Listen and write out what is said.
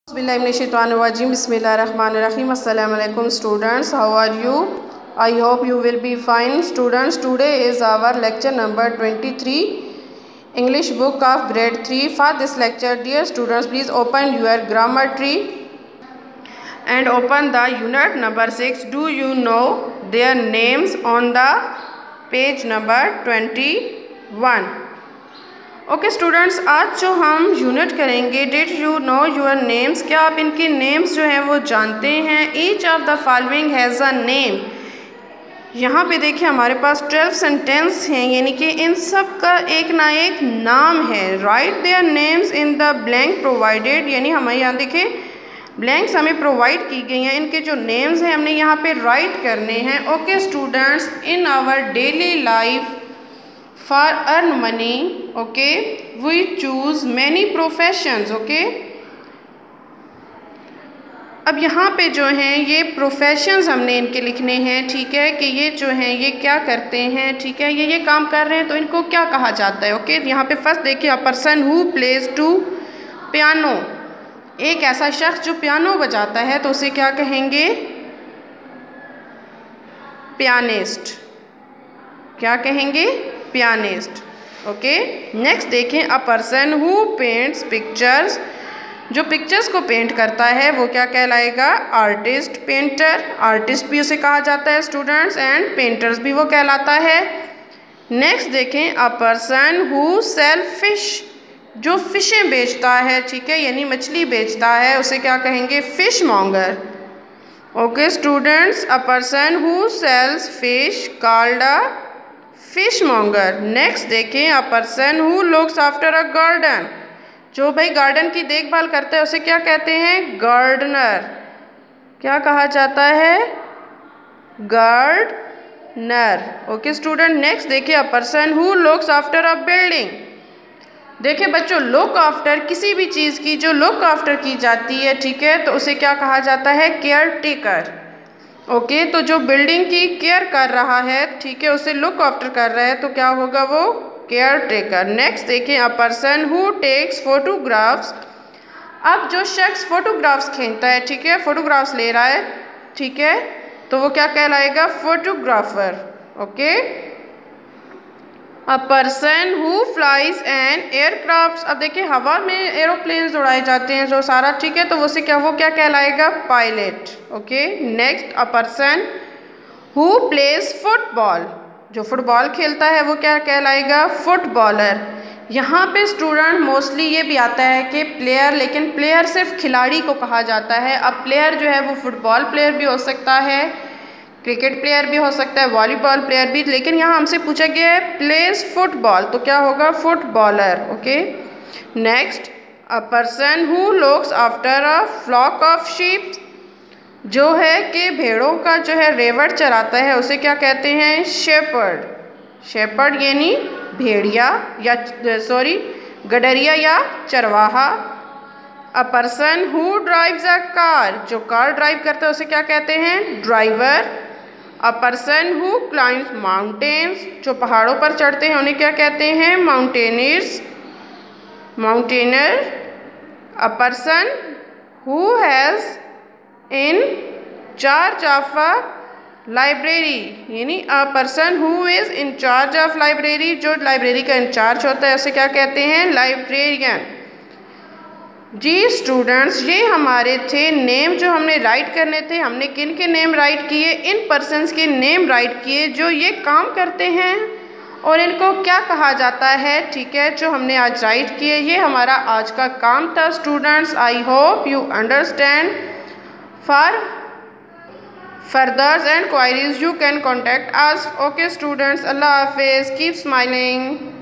Bismillahirrahmanirrahim. Assalamu alaikum students. How are you? I hope you will be fine. Students, today is our lecture number 23, English book of grade 3. For this lecture, dear students, please open your grammar tree and open the unit number 6. Do you know their names on the page number 21? Okay students, आज जो हम unit करेंगे, did you know your names, क्या आप इनके names जो हैं वो जानते हैं? Each of the following has a name. यहाँ पे देखिए हमारे पास 12 सेंटेंस हैं, यानी कि इन सब का एक ना एक नाम है। Write their names in the blank provided, यानी हमें यहाँ देखिए ब्लैंक्स हमें प्रोवाइड की गई हैं, इनके जो नेम्स हैं हमने यहाँ पे राइट करने हैं। Okay students, in our daily life for earn money, okay, we choose many professions, okay। अब यहाँ पे जो हैं ये प्रोफेशंस हमने इनके लिखने हैं, ठीक है, कि ये जो हैं ये क्या करते हैं, ठीक है, ये काम कर रहे हैं तो इनको क्या कहा जाता है। ओके, यहाँ पे फर्स्ट देखिए, a person who plays to piano, एक ऐसा शख्स जो पियानो बजाता है तो उसे क्या कहेंगे? पियानिस्ट। क्या कहेंगे? पियानिस्ट। ओके, नेक्स्ट देखें, a person who paints pictures, जो पिक्चर्स को पेंट करता है वो क्या कहलाएगा? Artist, painter. आर्टिस्ट भी उसे कहा जाता है स्टूडेंट्स, एंड पेंटर्स भी वो कहलाता है। नेक्स्ट देखें, a person who sell fish, जो फिशें बेचता है, ठीक है, यानी मछली बेचता है, उसे क्या कहेंगे? Fishmonger. Okay students, a person who sells fish called a fishmonger. Next देखें, a person who looks after a garden, जो भाई गार्डन की देखभाल करता है उसे क्या कहते हैं? गार्डनर। क्या कहा जाता है? गार्डनर। ओके स्टूडेंट, नेक्स्ट देखिए, a person who looks after a building. देखिए बच्चों, लुक आफ्टर किसी भी चीज़ की जो लुक आफ्टर की जाती है, ठीक है, तो उसे क्या कहा जाता है? Care taker. ओके, तो जो बिल्डिंग की केयर कर रहा है, ठीक है, उसे लुक आफ्टर कर रहा है तो क्या होगा? वो केयर टेकर। नेक्स्ट देखें, a person who takes photographs, अब जो शख्स फोटोग्राफ्स खींचता है, ठीक है, फोटोग्राफ्स ले रहा है, ठीक है, तो वो क्या कहलाएगा? Photographer. Okay, a person who flies an aircraft, अब देखिए हवा में एरोप्लेन्स उड़ाए जाते हैं जो सारा, ठीक है, तो वो क्या कहलाएगा? Pilot. Okay, next, a person who plays football, जो फुटबॉल खेलता है वो क्या कहलाएगा? फुटबॉलर। यहाँ पे स्टूडेंट मोस्टली ये भी आता है कि प्लेयर, लेकिन प्लेयर सिर्फ खिलाड़ी को कहा जाता है। अब प्लेयर जो है वो फुटबॉल प्लेयर भी हो सकता है, क्रिकेट प्लेयर भी हो सकता है, वॉलीबॉल प्लेयर भी, लेकिन यहाँ हमसे पूछा गया है प्लेज फुटबॉल, तो क्या होगा? Footballer. Okay, next, a person who looks after a flock of sheep, जो है कि भेड़ों का जो है रेवड़ चराता है उसे क्या कहते हैं? शेपर्ड। शेपर्ड यानी भेड़िया या गडरिया या चरवाहा। A person who drives a car, जो कार ड्राइव करता है उसे क्या कहते हैं? Driver. A person who climbs mountains, जो पहाड़ों पर चढ़ते हैं उन्हें क्या कहते हैं? Mountaineers, mountaineer. A person who has in charge of a library, यानी a person who is in charge of library, जो लाइब्रेरी का इंचार्ज होता है उसे क्या कहते हैं? लाइब्रेरियन। जी स्टूडेंट्स, ये हमारे थे नेम जो हमने राइट करने थे। हमने किन के नेम राइट किए? इन पर्सन्स के नेम राइट किए जो ये काम करते हैं और इनको क्या कहा जाता है, ठीक है, जो हमने आज राइट किए। ये हमारा आज का काम था students. I hope you understand. For furthers and queries you can contact us. Okay students, अल्लाह हाफिज़, कीप स्माइलिंग।